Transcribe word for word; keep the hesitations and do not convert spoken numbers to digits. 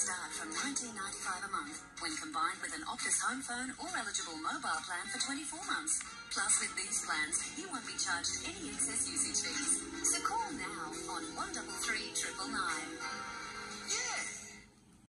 start from nineteen ninety-five dollars a month when combined with an Optus home phone or eligible mobile plan for twenty-four months. Plus, with these plans, you won't be charged any excess usage fees. So call now on one three three, nine nine nine.